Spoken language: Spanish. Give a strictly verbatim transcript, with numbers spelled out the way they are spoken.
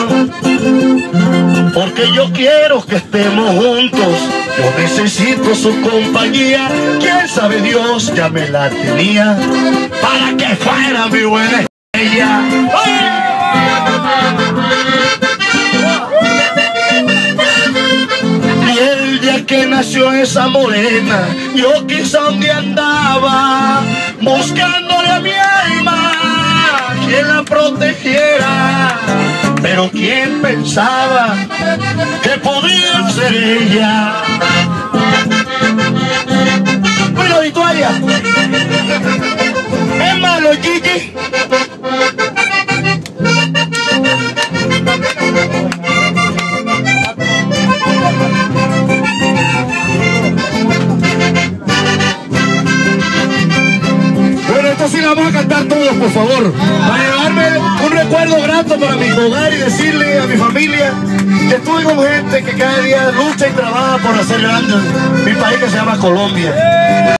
porque yo quiero que estemos juntos. Yo necesito su compañía. Quién sabe, Dios ya me la tenía para que fuera mi buena estrella. Y el día que nació esa morena, yo quizá donde andaba buscándole a mi alma quien la protegiera, pero quién pensaba que podía ser ella. Bueno, y toalla. Es malo, Gigi. Bueno, esto sí la vamos a cantar todos, por favor, para llevarme un recuerdo grato para mi hogar y decirle a mi familia que estuve con gente que cada día lucha y trabaja por hacer grande mi país, que se llama Colombia.